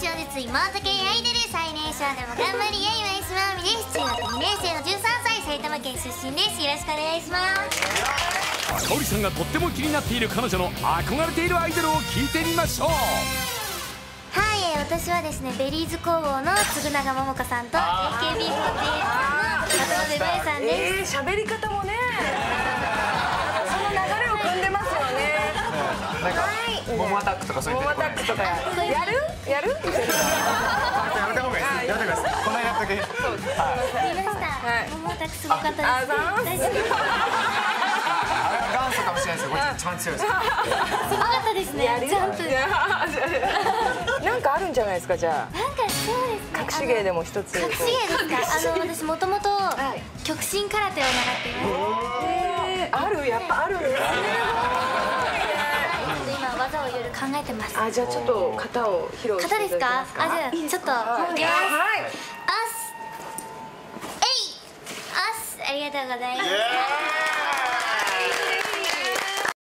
小実妹系アイドル最年少でも頑張りやいわいしまみです。中学2年生の13歳、埼玉県出身です。よろしくお願いします。 かおりさんがとっても気になっている彼女の憧れているアイドルを聞いてみましょう。 はい、私はですね、ベリーズ工房の嗣永桃香さんと AKB48 の渡辺真由さんです。 喋り方もね、その流れを組んでますよね。 なんかモモアタックとかそういうモモアタックとかやるやめた方がいいです。 やめた方がいいです。この間だけ。そうです。 見ました。モモアタックすごかったです。大丈夫です。 あれは元祖かもしれないですよ。こっち一番強いです。 すごかったですね。ジャンプ。 なんかあるんじゃないですか、じゃあ。 なんかそうですね。 隠し芸でも一つ。 隠し芸ですか。私もともと極真空手を習っています。 ある、やっぱあるんですね。 今技をいろいろ考えてます。 じゃあちょっと型を披露していただけますか。 型ですか。じゃあちょっといきます。あす、えい、あす、ありがとうございます。